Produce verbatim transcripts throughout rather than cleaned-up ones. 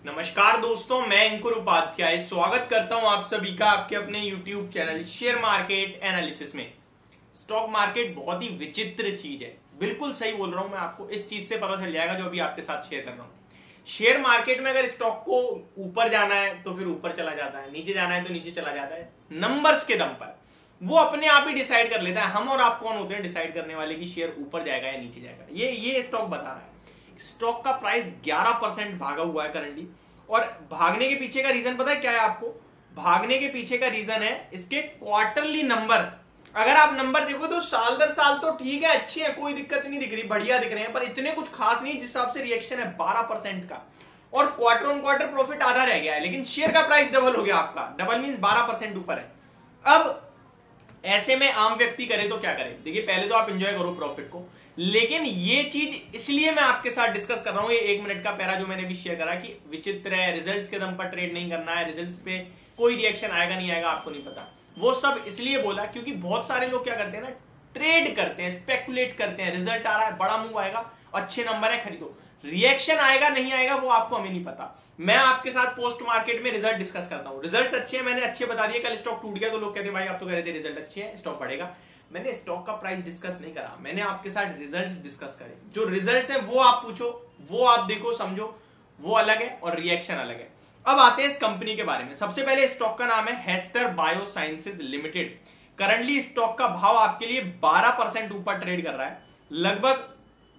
नमस्कार दोस्तों, मैं अंकुर उपाध्याय स्वागत करता हूं आप सभी का आपके अपने YouTube channel share market analysis में। स्टॉक मार्केट बहुत ही विचित्र चीज है, बिल्कुल सही बोल रहा हूं मैं आपको। इस चीज से पता चल जाएगा जो अभी आपके साथ शेयर कर रहा हूं। शेयर मार्केट में अगर स्टॉक को ऊपर जाना है तो फिर ऊपर चला जाता है, नीचे जाना है तो नीचे चला जाता है। नंबर्स के दम पर वो अपने आप ही डिसाइड कर लेता है। हम और आप कौन होते हैं डिसाइड करने वाले कि शेयर ऊपर जाएगा या नीचे जाएगा। ये ये स्टॉक बता रहा है। स्टॉक का प्राइस ग्यारह परसेंट भागा हुआ है करंटली। और भागने के पीछे का रीजन पता है क्या है आपको? भागने के पीछे का रीजन है इसके क्वार्टरली नंबर। अगर आप नंबर देखो तो साल दर साल तो ठीक है, अच्छी है, कोई दिक्कत नहीं दिख रही, बढ़िया दिख रहे हैं, पर इतने कुछ खास नहीं जिस हिसाब से रिएक्शन है बारह परसेंट का। और क्वार्टर ऑन क्वार्टर प्रॉफिट आधा रह गया है, लेकिन शेयर का प्राइस डबल हो गया आपका। डबल मीन बारह परसेंट ऊपर है। अब ऐसे में आम व्यक्ति करे तो क्या करे? देखिए, पहले तो आप एंजॉय करो प्रॉफिट को, लेकिन ये चीज इसलिए मैं आपके साथ डिस्कस कर रहा हूं। ये एक मिनट का पैरा जो मैंने भी शेयर करा कि विचित्र है, रिजल्ट्स के दम पर ट्रेड नहीं करना है, रिजल्ट्स पे कोई रिएक्शन आएगा नहीं आएगा आपको नहीं पता। वो सब इसलिए बोला क्योंकि बहुत सारे लोग क्या करते हैं ना, ट्रेड करते हैं, स्पेकुलेट करते हैं। रिजल्ट आ रहा है, बड़ा मूव आएगा, अच्छे नंबर है, खरीदो। रिएक्शन आएगा नहीं आएगा वो आपको हमें नहीं पता। मैं आपके साथ पोस्ट मार्केट में रिजल्ट डिस्कस करता हूं। रिजल्ट्स अच्छे हैं, मैंने अच्छे बता दिए। कल स्टॉक टूट गया तो लोग कहते हैं भाई आप तो कह रहे थे रिजल्ट अच्छे हैं, स्टॉक बढ़ेगा। मैंने स्टॉक का प्राइस डिस्कस नहीं करा, मैंने आपके साथ रिजल्ट्स डिस्कस करे। जो रिजल्ट्स हैं वो आप पूछो, वो आप देखो, समझो, वो अलग है और रिएक्शन अलग है। अब आते हैं इस कंपनी के बारे में। सबसे पहले स्टॉक का नाम है Hester biosciences limited. Currently stock का भाव आपके लिए बारह परसेंट ऊपर ट्रेड कर रहा है, लगभग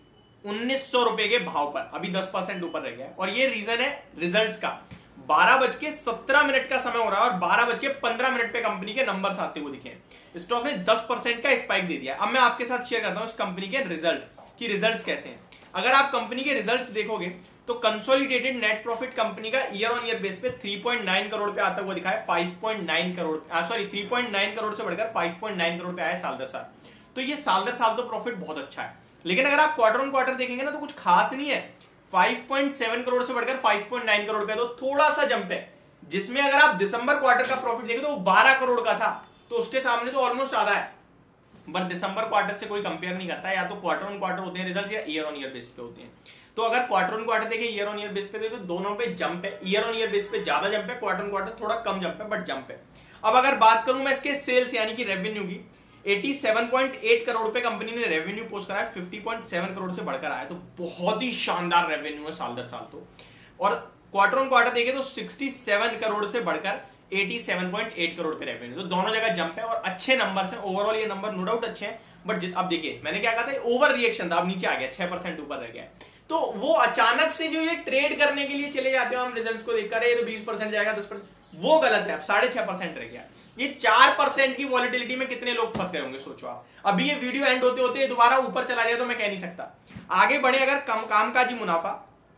उन्नीस सौ रुपए के भाव पर। अभी दस परसेंट ऊपर रह गया है और ये रीजन है रिजल्ट्स का। बारह बज के सत्रह मिनट का समय हो रहा है और बारह बज के पंद्रह मिनट पे कंपनी के नंबर्स आते हुए दिखे। स्टॉक ने दस परसेंट का स्पाइक दे दिया। अब मैं आपके साथ शेयर करता हूं इस कंपनी के रिजल्ट कि रिजल्ट्स कैसे हैं। अगर आप कंपनी के रिजल्ट्स देखोगे तो कंसोलिडेटेड नेट प्रॉफिट कंपनी का ईयर ऑन ईयर बेस पे तीन पॉइंट नौ करोड़ पे आता हुआ दिखा है। पाँच पॉइंट नौ करोड़ सॉरी तीन पॉइंट नौ करोड़ से बढ़कर पाँच पॉइंट नौ करोड़ पे आया साल दर साल। तो ये साल दर साल तो प्रॉफिट बहुत अच्छा है, लेकिन अगर आप क्वार्टर ऑन क्वार्टर देखेंगे ना तो कुछ खास नहीं है। पाँच पॉइंट सात करोड़ से बढ़कर पाँच पॉइंट नौ करोड़ पे, तो थोड़ा सा जंप है। जिसमें अगर आप दिसंबर क्वार्टर का प्रॉफिट देखें तो वो बारह करोड़ का था, तो उसके सामने तो ऑलमोस्ट आधा है। बट दिसंबर क्वार्टर से कोई कंपेयर नहीं करता है, या तो क्वार्टर ऑन क्वार्टर होते हैं रिजल्ट या ईयर ऑन ईयर बेस पे होते हैं। तो अगर क्वार्टर ऑन क्वार्टर देखें, ईयर ऑन ईयर बेस पे देखें तो दोनों पे जंप है। ईयर ऑन ईयर बेस पे ज्यादा जंप है, क्वार्टर ऑन क्वार्टर थोड़ा कम जंप है, बट जंप है। अब अगर बात करूं मैं इसके सेल्स यानी कि रेवेन्यू की, सत्तासी पॉइंट आठ करोड़ पे कंपनी ने रेवेन्यू पोस्ट करा है, पचास पॉइंट सात करोड़ से बढ़कर आया, तो बहुत ही शानदार रेवेन्यू है साल दर साल तो। और क्वार्टर ऑन क्वार्टर देखें तो सड़सठ करोड़ से बढ़कर सत्तासी पॉइंट आठ करोड़ पे रेवेन्यू, तो दोनों जगह जंप है और अच्छे नंबर्स हैं। ओवरऑल ये नंबर नो डाउट अच्छे हैं, बट अब देखिए मैंने क्या कहा था, ओवर रिएक्शन था, अब नीचे आ गया, छह परसेंट ऊपर रह गया। तो वो अचानक से जो ये ट्रेड करने के लिए चले जाते हो हम रिजल्ट्स को देखकर, ये तो बीस परसेंट जाएगा, दस परसेंट, वो गलत है। अब साढ़े छह परसेंट रह गया। ये चार परसेंट की वॉलिटिलिटी में कितने लोग फंस गए होंगे सोचो आप। अभी ये वीडियो एंड होते होते दोबारा ऊपर चला जाए तो मैं कह नहीं सकता। आगे बढ़े अगर कम कामकाजी मुनाफा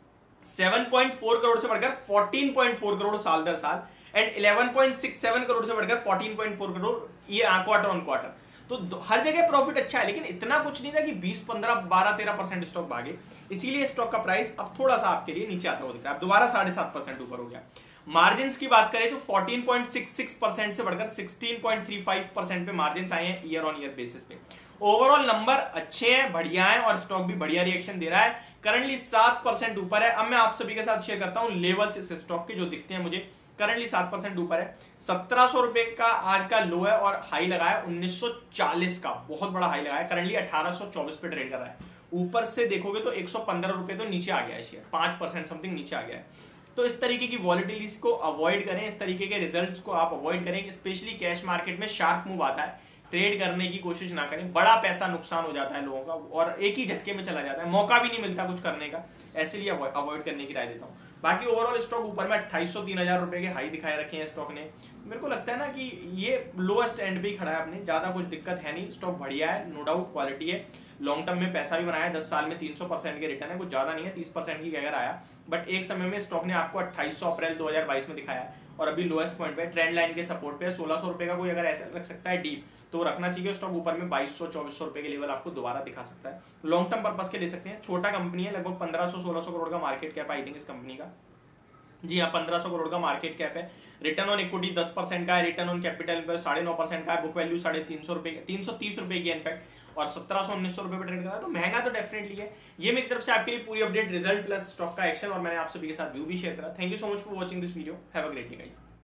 सात पॉइंट चार करोड़ से बढ़कर चौदह पॉइंट चार करोड़ साल दर साल, एंड ग्यारह पॉइंट सड़सठ करोड़ से बढ़कर चौदह पॉइंट चार करोड़ ये क्वार्टर ऑन क्वार्टर। तो हर जगह प्रॉफिट अच्छा है, लेकिन इतना कुछ नहीं था कि बीस, पंद्रह, बारह, तेरह परसेंट स्टॉक भागे। इसीलिए स्टॉक का प्राइस अब थोड़ा सा आपके लिए नीचे आता हुआ दिख रहा है। अब दोबारा साढ़े सात परसेंट ऊपर हो गया। मार्जिन की बात करें तो चौदह पॉइंट छियासठ परसेंट से बढ़कर सोलह पॉइंट पैंतीस परसेंट पे मार्जिन आए हैं ईयर ऑन ईयर बेसिस पे। ओवरऑल नंबर अच्छे हैं, बढ़िया है, और स्टॉक भी बढ़िया रिएक्शन दे रहा है। करंटली सात परसेंट ऊपर है। अब मैं आप सभी के साथ शेयर करता हूं लेवल्स इस स्टॉक के जो दिखते हैं मुझे। करंटली सात परसेंट ऊपर है। सत्रह सौ रुपए का आज का लो है और हाई लगाया उन्नीस सौ चालीस का, बहुत बड़ा हाई लगाया। करंटली अठारह सौ चौबीस पे ट्रेड कर रहा है। ऊपर से देखोगे तो एक सौ पंद्रह रुपए तो नीचे आ गया है शेयर, पांच परसेंट समथिंग नीचे आ गया है। तो इस तरीके की वॉलिटिलिटीज को अवॉइड करें, इस तरीके के रिजल्ट्स को आप अवॉइड करें। स्पेशली कैश मार्केट में शार्प मूव आता है, ट्रेड करने की कोशिश ना करें। बड़ा पैसा नुकसान हो जाता है लोगों का और एक ही झटके में चला जाता है, मौका भी नहीं मिलता कुछ करने का। इसलिए अवॉइड करने की राय देता हूं। बाकी ओवरऑल स्टॉक ऊपर में अट्ठाईस सौ तीन हजार रुपए के हाई दिखाए रखे हैं स्टॉक ने। मेरे को लगता है ना कि ये लोएस्ट एंड पे ही खड़ा है अपने, ज्यादा कुछ दिक्कत है नहीं। स्टॉक बढ़िया है, नो डाउट क्वालिटी है, लॉन्ग टर्म में पैसा भी बनाया है। दस साल में तीन सौ परसेंट के रिटर्न है, कुछ ज्यादा नहीं है, तीस परसेंट की अगर आया। बट एक समय में स्टॉक ने आपको अट्ठाईस सौ अप्रैल दो हजार बाईस में दिखाया है और अभी लोएस्ट पॉइंट पे ट्रेंड लाइन के सपोर्ट पे सोलह सौ रुपए का कोई अगर ऐसा रख सकता है डीप तो रखना चाहिए। स्टॉक ऊपर में बाईस सौ चौबीस सौ रुपए के लेवल आपको दोबारा दिखा सकता है। लॉन्ग टर्म पर्पस के ले सकते हैं। छोटा कंपनी है, लगभग पंद्रह सौ सोलह सौ करोड़ का मार्केट कैप आई थिंक इस कंपनी का। जी हाँ, पंद्रह सौ करोड़ का मार्केट कैप है। रिटर्न ऑन इक्विटी दस परसेंट का है, रिटर्न ऑन कैपिटल साढ़े नौ परसेंट का है, बुक वैल्यू साढ़े तीन सौ रुपए तीन सौ तीस रुपए की इनफैक्ट, और सत्रह सौ उन्नीस सौ रुपए पे ट्रेड कर रहा है, तो महंगा तो डेफिनेटली है। ये मेरी तरफ से आपके लिए पूरी अपडेट, रिजल्ट प्लस स्टॉक का एक्शन, और मैंने आप सभी के साथ व्यू भी शेयर करा। Thank you so much for watching this video. Have a great day guys.